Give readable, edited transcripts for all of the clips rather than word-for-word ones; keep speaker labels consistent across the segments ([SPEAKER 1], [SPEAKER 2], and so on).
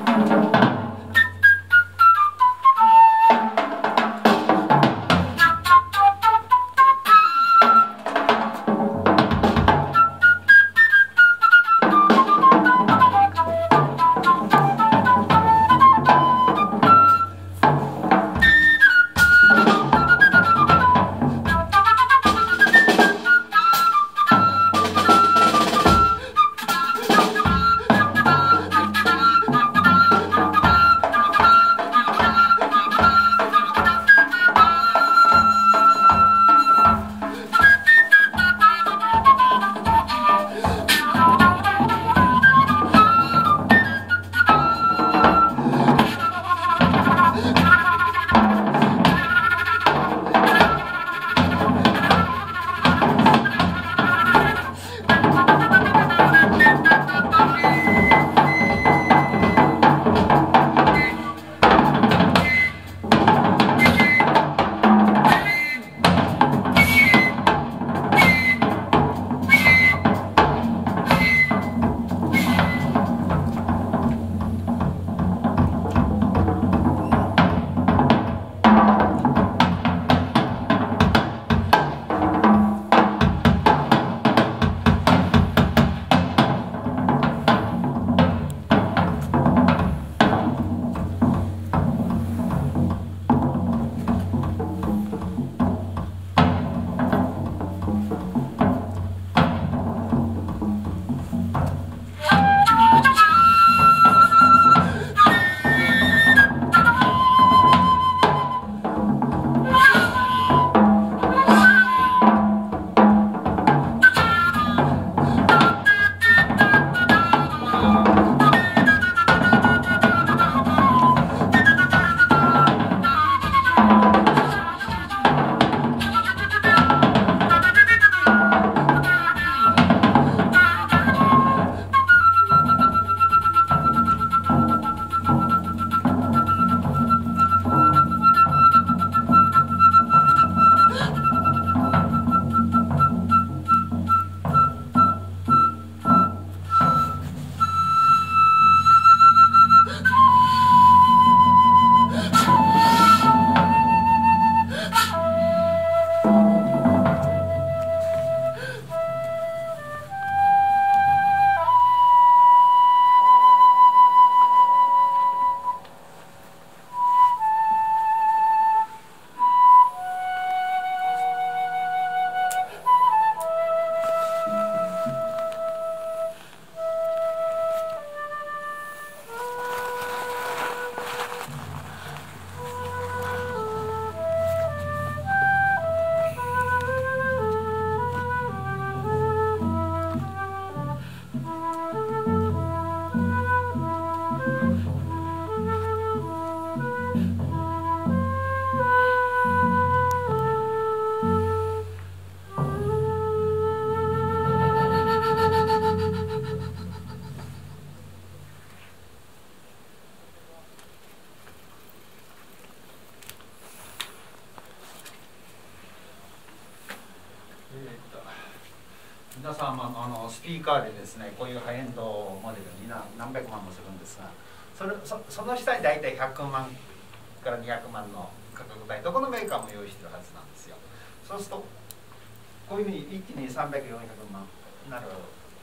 [SPEAKER 1] 皆さんスピーカーでですねこういうハイエンドモデルに何百万もするんですが、その下に大体100万から200万の価格帯、どこのメーカーも用意してるはずなんですよ。そうするとこういうふうに一気に300、400万なる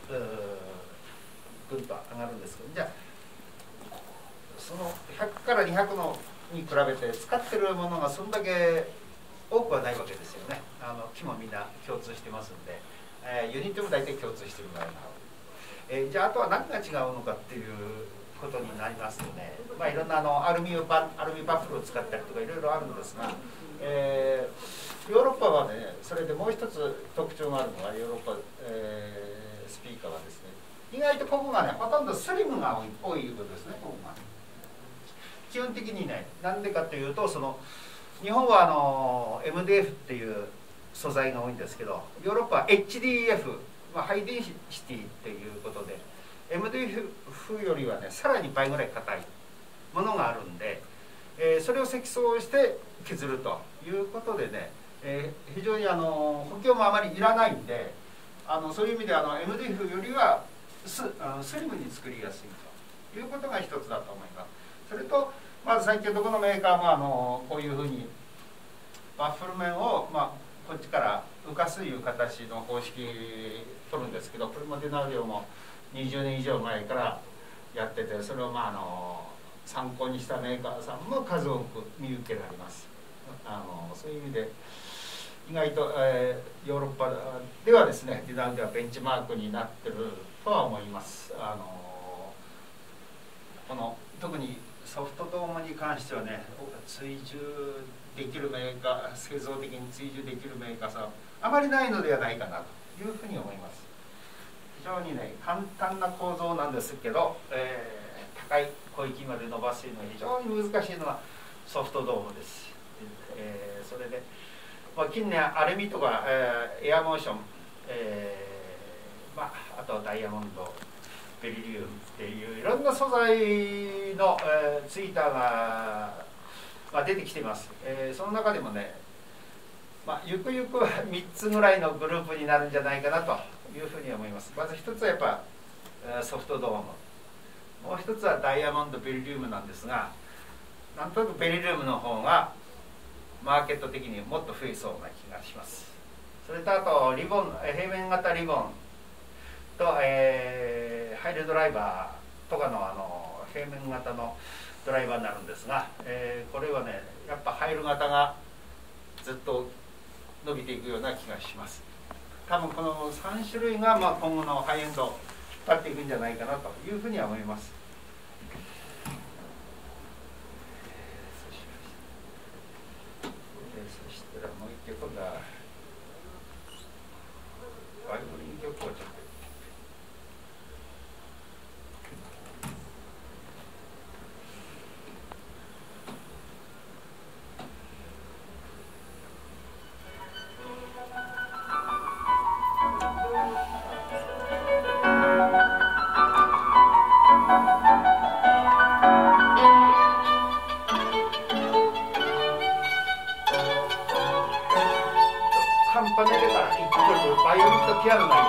[SPEAKER 1] ぐんと上がるんですけど、じゃあその100から200のに比べて使ってるものがそんだけ多くはないわけですよね。木もみんな共通してますんで、ユニットも大体共通してる場合がある。じゃああとは何が違うのかっていうことになりますとね、いろんなアルミバッフルを使ったりとかいろいろあるんですが、ヨーロッパはねそれでもう一つ特徴があるのはヨーロッパ、スピーカーはですね、意外とここがねほとんどスリムが多いことですね。ここが基本的にね、なんでかというと日本はMDF っていう素材が多いんですけど、ヨーロッパは HDF、ハイデンシティっていうことで MDF よりはねさらに倍ぐらい硬いものがあるんで、それを積層して削るということでね、非常に補強もあまりいらないんで、そういう意味でMDF よりはスリムに作りやすいいうことが一つだと思います。それとまず最近どこのメーカーもこういうふうにワッフル面を、こっちから浮かすいう形の方式取るんですけど、これもデナウリオも20年以上前からやってて、それを参考にしたメーカーさんも数多く見受けられます。そういう意味で意外と、ヨーロッパではですね、デナウではベンチマークになってるとは思います。この特にソフトドームに関してはね、追従できるメーカー、製造的に追従できるメーカーさんあまりないのではないかなというふうに思います。非常にね、簡単な構造なんですけど、高い小域まで伸ばすのが非常に難しいのはソフトドームです。それで、近年アルミとか、エアモーション、あとはダイヤモンド、ベリリウムっていういろんな素材の、ツイーターが、出てきています。その中でもね、ゆくゆくは3つぐらいのグループになるんじゃないかなというふうに思います。まず一つはやっぱソフトドーム、もう一つはダイヤモンドベリリウムなんですが、なんとなくベリリウムの方がマーケット的にもっと増えそうな気がします。それとあとリボン、平面型リボンと、ハイルドライバーとかの平面型のドライバーになるんですが、これはね、やっぱハイル型がずっと伸びていくような気がします。多分この3種類が今後のハイエンドを引っ張っていくんじゃないかなというふうには思います。そしたらもう一曲、今度はバイオリン曲をちょっと。カンパネレから1曲バイオリンとピアノが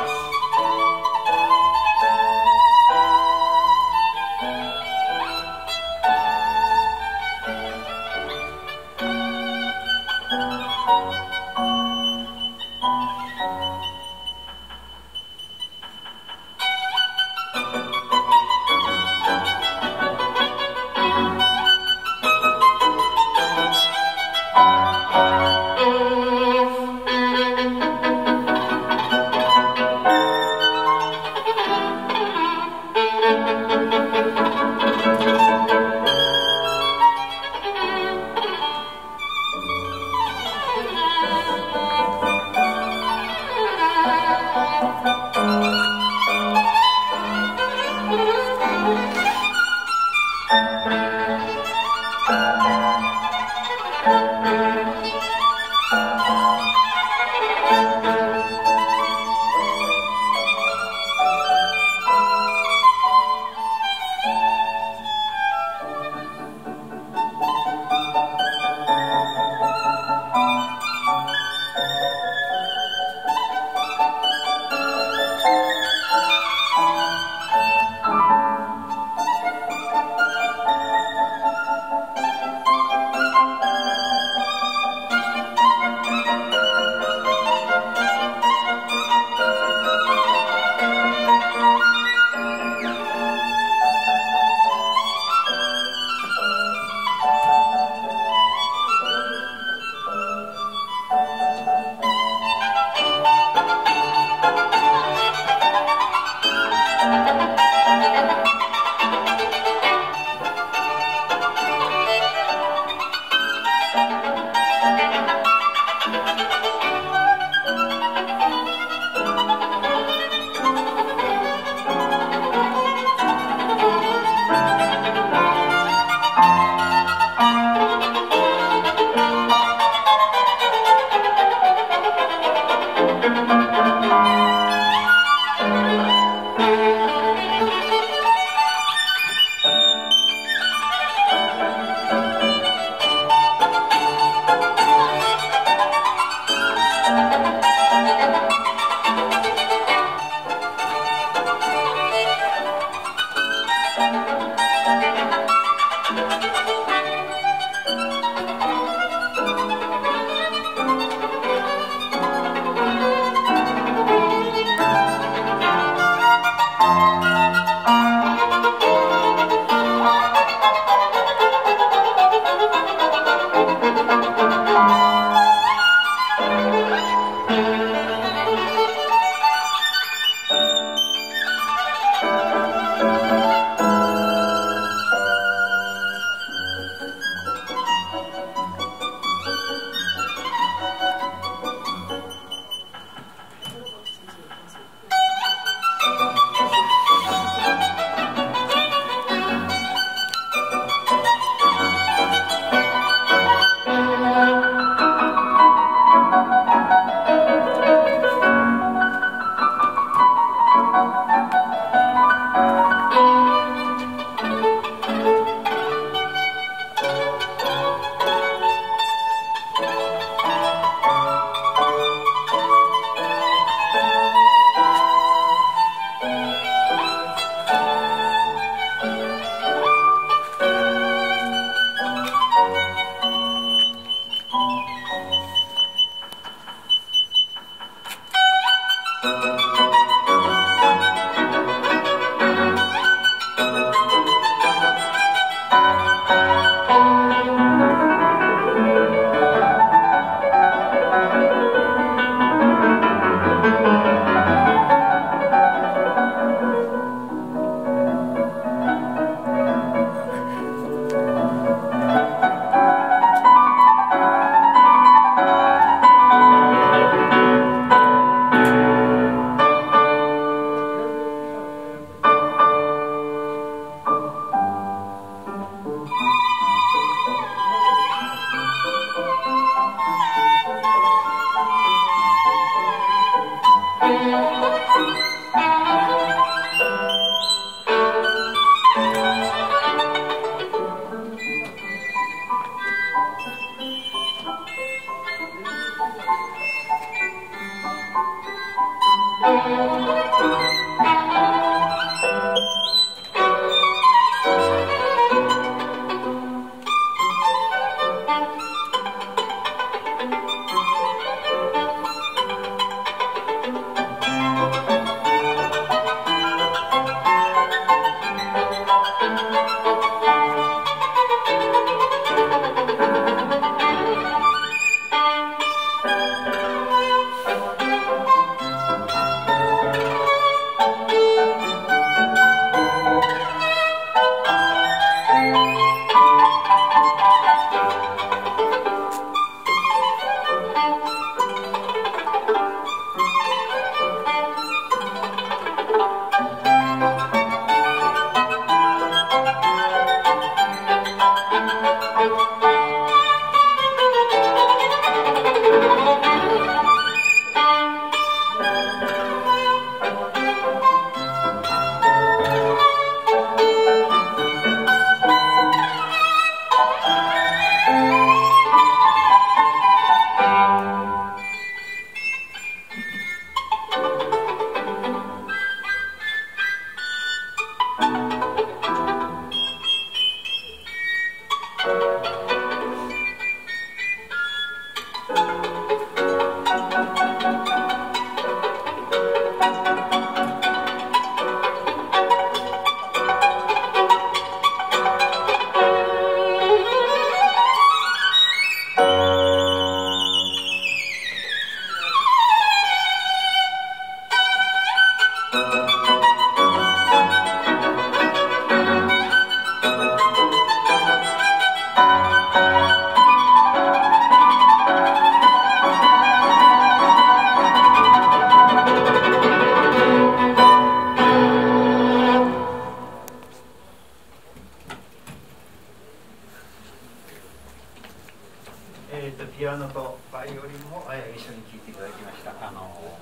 [SPEAKER 1] ピアノとバイオリンも、一緒に聴いていただきました。あ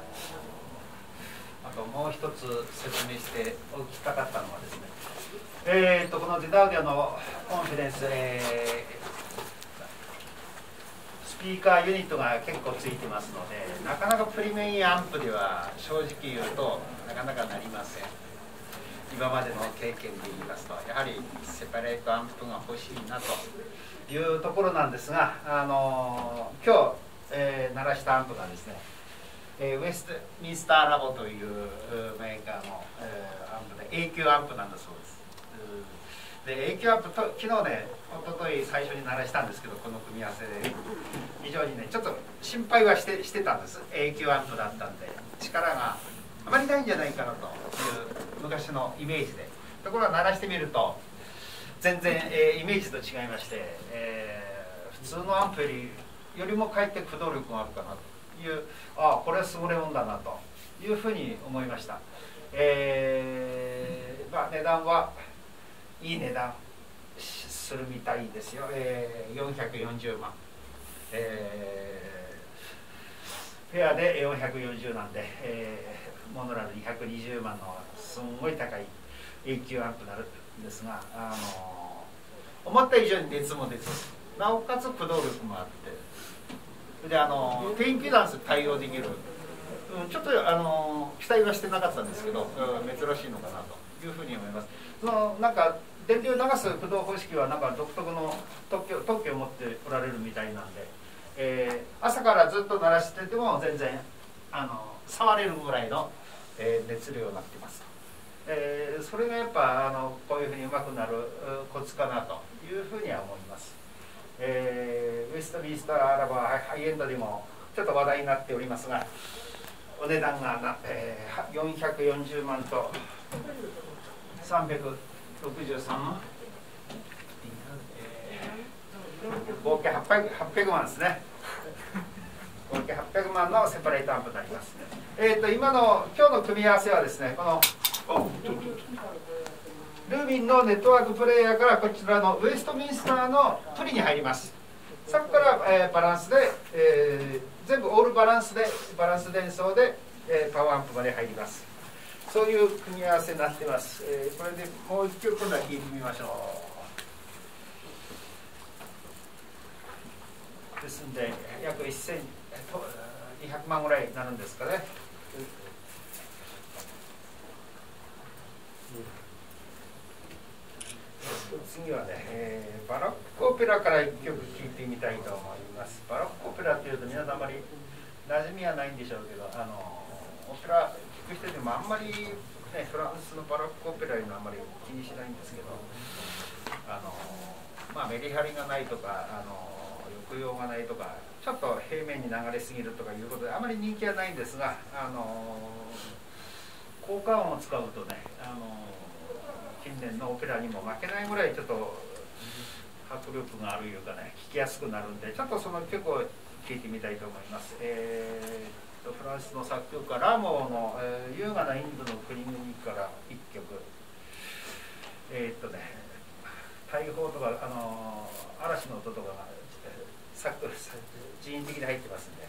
[SPEAKER 1] ともう一つ説明しておきたかったのはですね、このデダウディオのコンフィデンス、スピーカーユニットが結構ついてますので、なかなかプリメインアンプでは正直言うとなかなかなりません。今までの経験で言いますと、やはりセパレートアンプが欲しいなというところなんですが、今日、鳴らしたアンプがですね、ウェストミンスターラボというメーカーの、アンプで A 級アンプなんだそうです。で A 級アンプと昨日ね、一昨日最初に鳴らしたんですけど、この組み合わせで非常にねちょっと心配はしてたんです。 A 級アンプだったんで力があまりないんじゃないかなという昔のイメージで、ところが鳴らしてみると全然、イメージと違いまして、普通のアンプよりもかえって駆動力があるかなという、これは優れもんだなというふうに思いました。値段はいい値段するみたいですよ。440万、フェアで440なんで、モノラル220万のすんごい高い A 級アンプになるんですが、思った以上に熱も出て、なおかつ駆動力もあって、で低インピダンス対応できる、ちょっと期待はしてなかったんですけど、珍しいのかなというふうに思います。なんか電流を流す駆動方式はなんか独特の特許を持っておられるみたいなんで、朝からずっと鳴らしてても全然触れるぐらいの、熱量になっています。それがやっぱこういうふうにうまくなるコツかなというふうには思います。ウェストミンスターラボはハイエンドでもちょっと話題になっておりますが、お値段が440万と363万、合計800万ですね。合計800万のセパレートアンプになります。今日の組み合わせはですね、このルーミンのネットワークプレイヤーからこちらのウェストミンスターのプリに入ります。そこから、バランスで、全部オールバランス伝送で、パワーアンプまで入ります。そういう組み合わせになっています。これでもう一曲今度は聴いてみましょう。ですんで約1200万ぐらいになるんですかね。次はね、バロックオペラから一曲聴いてみたいと思います。バロックオペラというと皆さんあまり馴染みはないんでしょうけど、オペラ聴く人でもあんまり、ね、フランスのバロックオペラいうのはあんまり気にしないんですけど、メリハリがないとか抑揚がないとか、ちょっと平面に流れすぎるとかいうことであまり人気はないんですが、効果音を使うとね、近年のオペラにも負けないぐらいちょっと迫力があるいうかね、聴きやすくなるんで、ちょっとその曲を聴いてみたいと思います。フランスの作曲家ラモーの、優雅なインドの国々から一曲、大砲とか嵐の音とかが人為的に入ってますんで。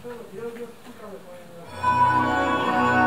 [SPEAKER 2] いろいろ